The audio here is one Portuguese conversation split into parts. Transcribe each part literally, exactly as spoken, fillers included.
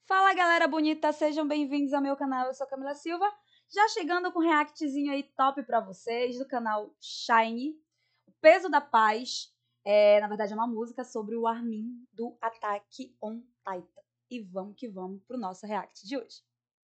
Fala galera bonita, sejam bem-vindos ao meu canal, eu sou Camila Silva, já chegando com um reactzinho aí top pra vocês do canal Shine, O Peso da Paz, é, na verdade é uma música sobre o Armin do Attack on Titan. E vamos que vamos pro nosso react de hoje.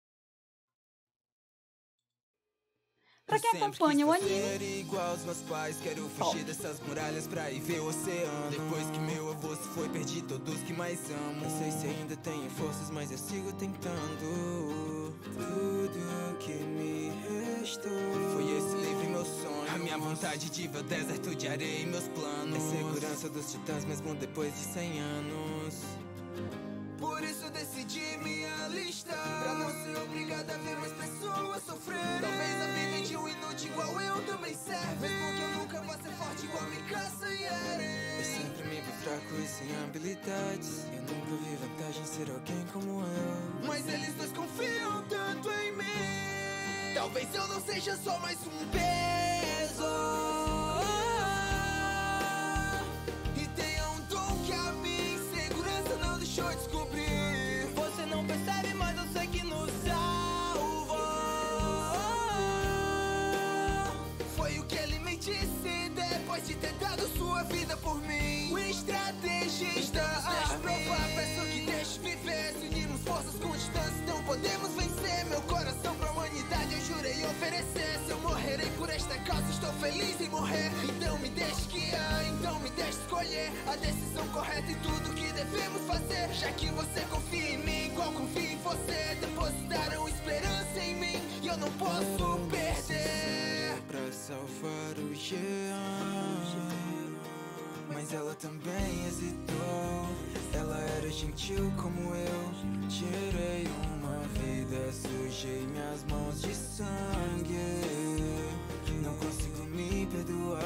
Pra quem acompanha o anime, igual aos meus pais, quero fugir dessas muralhas pra ir ver o oceano. Depois que meu avô se foi, perdi todos que mais amo. Não sei se ainda tenho forças, mas eu sigo tentando. Tudo que me restou foi esse livro e meu sonho. A minha vontade de ver o deserto de areia e meus planos. A segurança dos titãs mesmo depois de cem anos. Por isso decidi me alistar, pra não ser obrigado a ver mais pessoas sofrer. Talvez a vida de um inútil igual eu também serve, mesmo que eu nunca vá ser forte igual Mikasa e Eren. Eu sempre me vi fraco e sem habilidades, eu nunca vi vantagem em ser alguém como eu. Mas eles dois confiam tanto em mim. Talvez eu não seja só mais um peso, e tenha um dom que a minha insegurança não deixou de descobrir. Você não percebe, mas eu sei que nos salvou. Foi o que ele me disse depois de ter dado sua vida por mim. O estrategista Deixa provar, peço que deixe viver. Se unirmos forças com distância, então podemos vencer. Meu coração pra humanidade eu jurei oferecer. Se eu morrerei por esta causa, estou feliz em morrer. Então me deixe guiar, então me deixe escolher a decisão correta e tudo que devemos fazer. Já que você confia em mim, igual confio em você. Depositaram esperança em mim e eu não posso perder. Pra salvar o Jean, mas ela também hesitou. Ela era gentil como eu. Tirei uma vida, sujei minhas mãos de sangue. Não consigo me perdoar.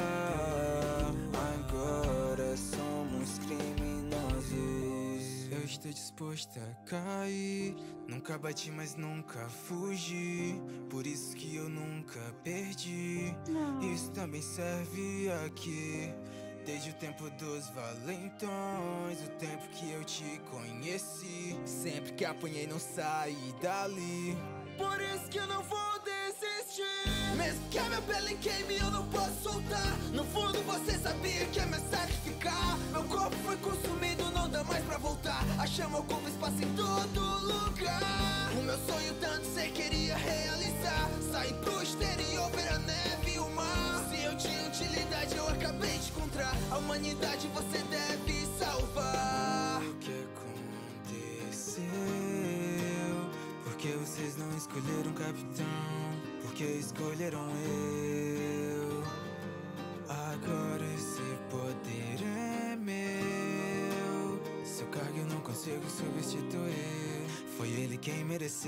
Agora somos criminosos. Eu estou disposta a cair. Nunca bati, mas nunca fugi. Por isso que eu nunca perdi. Isso também serve aqui. Desde o tempo dos valentões, o tempo que eu te conheci. Sempre que apanhei não saí dali. Por isso que eu não vou desistir. Mesmo que a minha pele queime, eu não posso soltar. No fundo você sabia que ia me sacrificar. Meu corpo foi consumido, não dá mais pra voltar. A chama ocupa espaço em todo lugar. O meu sonho tanto você queria realizar. Sair pro exterior, ver a neve e o mar. Se eu tinha utilidade, eu acabei de encontrar. A humanidade você deve salvar. O que aconteceu? Porque vocês não escolheram capitão? Porque escolheram eu. Agora esse poder é meu. Seu cargo eu não consigo substituir. Foi ele quem mereceu.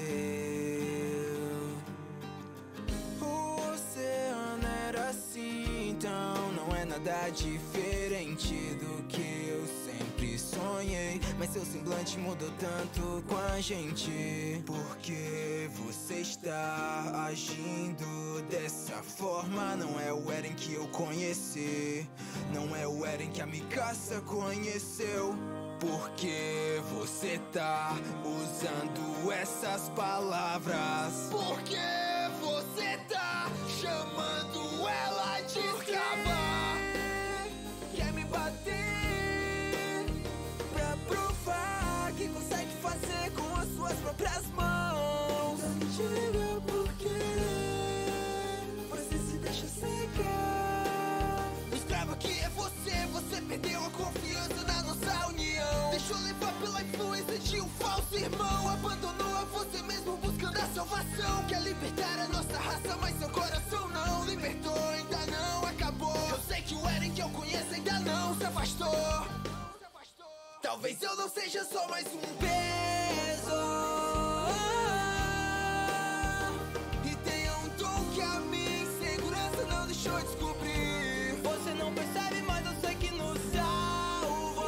O oceano era assim, então não é nada diferente do que eu sempre sonhei. Mas seu semblante mudou tanto com a gente. Porque você está agindo dessa forma. Não é o Eren que eu conheci. Não é o Eren que a Mikasa conheceu. Porque você tá usando essas palavras. Porque você tá chamando ela de escrava. Quer me bater pra provar que consegue fazer com as suas próprias mãos. Não me diga por quê você se deixa cegar. O escravo aqui é você. Você perdeu a confiança na nossa união. Deixou levar pela influência de um falso irmão. Abandonou a você mesmo buscando a salvação. Quer libertar a nossa raça, mas seu coração não libertou. Ainda não acabou. Eu sei que o Eren que eu conheço ainda não se afastou. Talvez eu não seja só mais um peso, e tenha um dom que a minha insegurança não deixou de descobrir. Você não percebe, mas eu sei que nos salvou.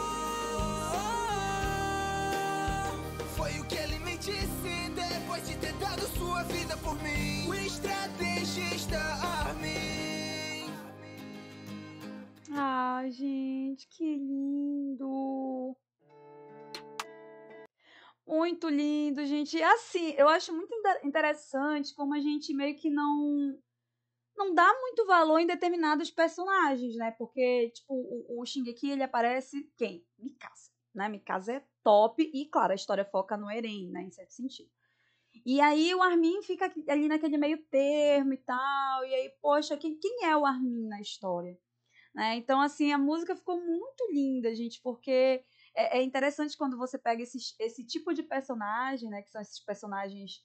Foi o que ele me disse depois de ter dado sua vida por mim. O estrategista Armin. ai gente, que lindo! Muito lindo, gente. Assim, eu acho muito interessante como a gente meio que não não dá muito valor em determinados personagens, né? Porque, tipo, o, o Shingeki, ele aparece quem? Mikasa, né? Mikasa é top e, claro, a história foca no Eren, né? Em certo sentido. E aí o Armin fica ali naquele meio termo e tal. E aí, poxa, quem, quem é o Armin na história? Né? Então, assim, a música ficou muito linda, gente, porque é, é interessante quando você pega esse, esse tipo de personagem, né? Que são esses personagens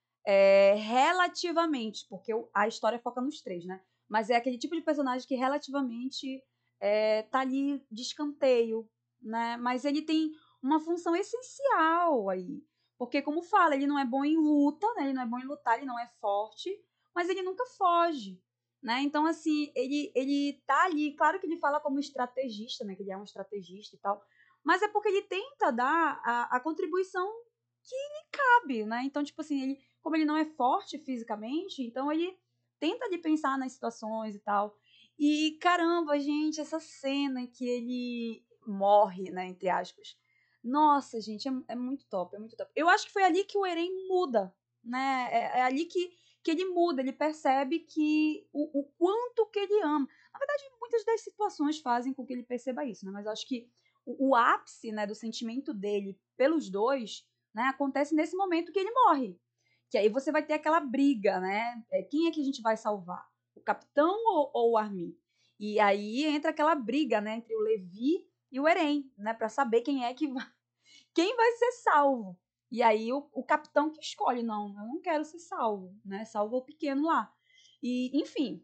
é, relativamente, porque a história foca nos três, né? Mas é aquele tipo de personagem que relativamente é, tá ali de escanteio, né? Mas ele tem uma função essencial aí. Porque, como fala, ele não é bom em luta, né? Ele não é bom em lutar, ele não é forte, mas ele nunca foge, né? Então, assim, ele, ele tá ali, claro que ele fala como estrategista, né? Que ele é um estrategista e tal, mas é porque ele tenta dar a, a contribuição que lhe cabe, né? Então, tipo assim, ele, como ele não é forte fisicamente, então ele tenta ali pensar nas situações e tal. E caramba, gente, essa cena em que ele morre, né, entre aspas. Nossa, gente, é, é muito top, é muito top. Eu acho que foi ali que o Eren muda, né? É, é ali que, que ele muda, ele percebe que o, o quanto que ele ama. Na verdade, muitas das situações fazem com que ele perceba isso, né? Mas eu acho que o, o ápice, né, do sentimento dele pelos dois, né, acontece nesse momento que ele morre. Que aí você vai ter aquela briga, né? É, quem é que a gente vai salvar? O capitão ou, ou o Armin? E aí entra aquela briga, né, entre o Levi e o Eren, né, para saber quem é que vai, quem vai ser salvo. E aí o, o capitão que escolhe, não, eu não quero ser salvo, né? Salva o pequeno lá. E, enfim,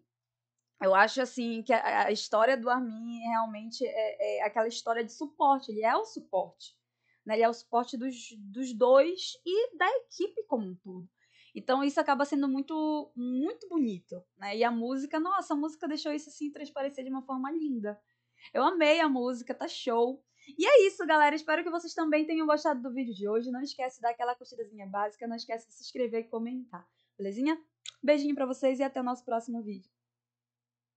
eu acho assim que a, a história do Armin realmente é, é aquela história de suporte. Ele é o suporte, né? Ele é o suporte dos, dos dois e da equipe como um todo. Então isso acaba sendo muito muito bonito, né? E a música, nossa, a música deixou isso assim transparecer de uma forma linda. Eu amei a música, tá show. E é isso, galera. Espero que vocês também tenham gostado do vídeo de hoje. Não esquece de dar aquela curtidazinha básica, não esquece de se inscrever e comentar. Belezinha? Beijinho pra vocês e até o nosso próximo vídeo.